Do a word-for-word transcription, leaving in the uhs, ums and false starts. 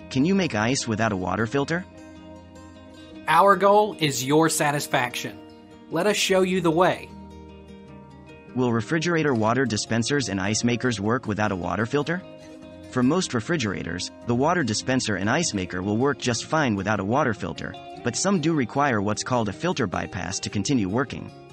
Can you make ice without a water filter? Our goal is your satisfaction. Let us show you the way. Will refrigerator water dispensers and ice makers work without a water filter? For most refrigerators, the water dispenser and ice maker will work just fine without a water filter, but some do require what's called a filter bypass to continue working.